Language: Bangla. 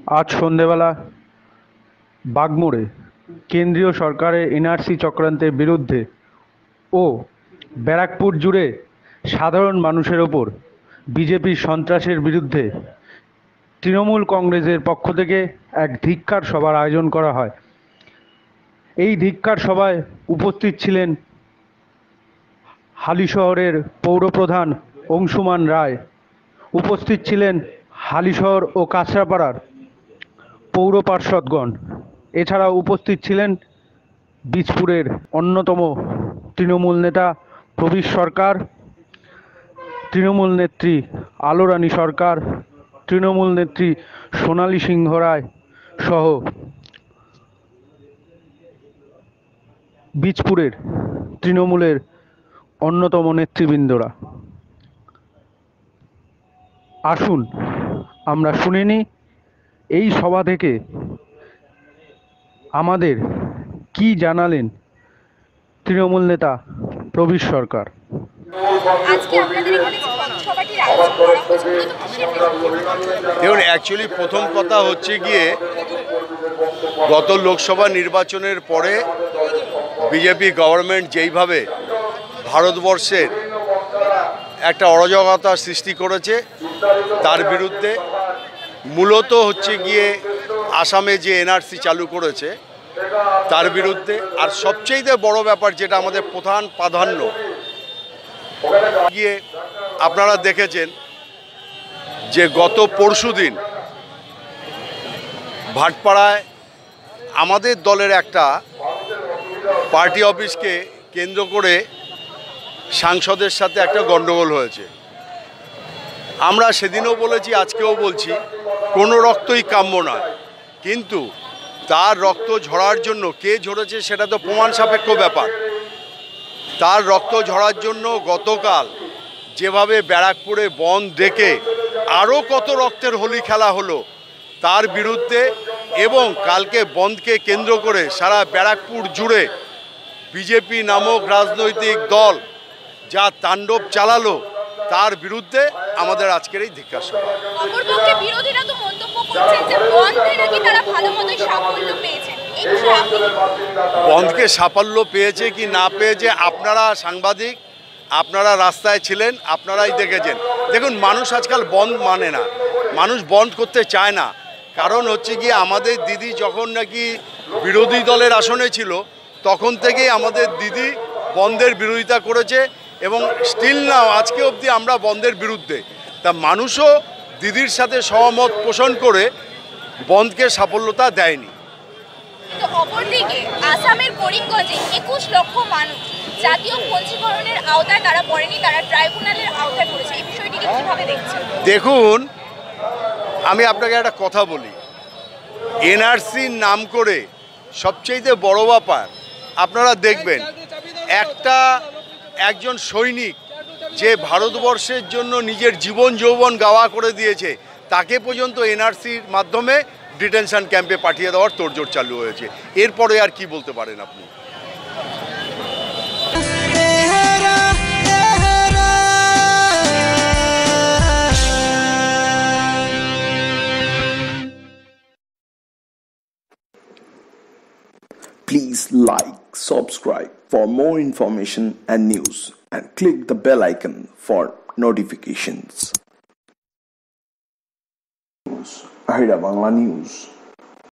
আজ সন্ধেবেলা বাগমারে কেন্দ্রীয় সরকারের এনআরসি চক্রান্তের বিরুদ্ধে ও ব্যারাকপুর জুড়ে সাধারণ মানুষের ওপর বিজেপির সন্ত্রাসের বিরুদ্ধে তৃণমূল কংগ্রেসের পক্ষ থেকে এক ধিক্কার সভার আয়োজন করা হয়। এই ধিক্কার সভায় উপস্থিত ছিলেন হালিশহরের পৌরপ্রধান অংশুমান রায়, উপস্থিত ছিলেন হালিশহর ও কাঁচরাপাড়ার পৌর পার্ষদগণ। এছাড়াও উপস্থিত ছিলেন বীজপুরের অন্যতম তৃণমূল নেতা প্রবীর সরকার, তৃণমূল নেত্রী আলোরানী সরকার, তৃণমূল নেত্রী সোনালী সিংহ রায় সহ বীজপুরের তৃণমূলের অন্যতম নেতৃবৃন্দরা। আসুন আমরা শুনে নিই এই সভা থেকে আমাদের কি জানালেন তৃণমূল নেতা প্রবীর সরকার। দেখুন, অ্যাকচুয়ালি প্রথম কথা হচ্ছে গিয়ে গত লোকসভা নির্বাচনের পরে বিজেপি গভর্নমেন্ট যেইভাবে ভারতবর্ষের একটা অরাজকতা সৃষ্টি করেছে তার বিরুদ্ধে মূলত হচ্ছে গিয়ে আসামে যে এনআরসি চালু করেছে তার বিরুদ্ধে। আর সবচেয়ে বড় ব্যাপার যেটা আমাদের প্রধান প্রাধান্য গিয়ে আপনারা দেখেছেন যে গত পরশুদিন ভাটপাড়ায় আমাদের দলের একটা পার্টি অফিসকে কেন্দ্র করে সাংসদের সাথে একটা গণ্ডগোল হয়েছে। আমরা সেদিনও বলেছি, আজকেও বলছি, কোনো রক্তই কাম্য নয়, কিন্তু তার রক্ত ঝরার জন্য কে ঝরেছে সেটা তো প্রমাণ সাপেক্ষ ব্যাপার। তার রক্ত ঝরার জন্য গতকাল যেভাবে ব্যারাকপুরে বন্ধ ডেকে আরও কত রক্তের হোলি খেলা হলো তার বিরুদ্ধে, এবং কালকে বন্ধকে কেন্দ্র করে সারা ব্যারাকপুর জুড়ে বিজেপি নামক রাজনৈতিক দল যা তাণ্ডব চালালো তার বিরুদ্ধে আমাদের আজকের এই ধিক্কার সভা। অপরপক্ষে বিরোধীরা তো মন্তব্য করছেন যে বন্ধে নাকি তারা ভালোমতোই সাফল্য পেয়েছেন। এই বিষয়ে আপনি কি বলবেন? বন্ধকে সাফল্য পেয়েছে কি না পেয়েছে, আপনারা সাংবাদিক, আপনারা রাস্তায় ছিলেন, আপনারাই দেখেছেন। দেখুন, মানুষ আজকাল বন্ধ মানে না, মানুষ বন্ধ করতে চায় না। কারণ হচ্ছে গিয়ে আমাদের দিদি যখন নাকি বিরোধী দলের আসনে ছিল তখন থেকেই আমাদের দিদি বন্ধের বিরোধিতা করেছে, এবং স্টিল নাও আজকে অবধি আমরা বন্ধের বিরুদ্ধে। তা মানুষও দিদির সাথে সহমত পোষণ করে বন্ধকে সাফল্যতা দেয়নি। তো অপরদিকে আসামের করিমগঞ্জে 21 লক্ষ মানুষ জাতীয় পঞ্জীকরণের আওতায় তারা পড়েনি, তারা ট্রাইব্যুনালের আওতায় পড়েছে। এই বিষয়টিকে কিভাবে দেখছেন? দেখুন, আমি আপনাকে একটা কথা বলি, এনআরসির নাম করে সবচেয়ে বড় ব্যাপার আপনারা দেখবেন, একজন সৈনিক যে ভারতবর্ষের জন্য নিজের জীবন যৌবন গাওয়া করে দিয়েছে তাকে পর্যন্ত এনআরসির মাধ্যমে ডিটেনশন ক্যাম্পে পাঠিয়ে দেওয়ার তোড়জোড় চালু হয়েছে। এরপরে আর কি বলতে পারেন আপনি? Please like, subscribe for more information and news, and click the bell icon for notifications. Ahira Bangla News.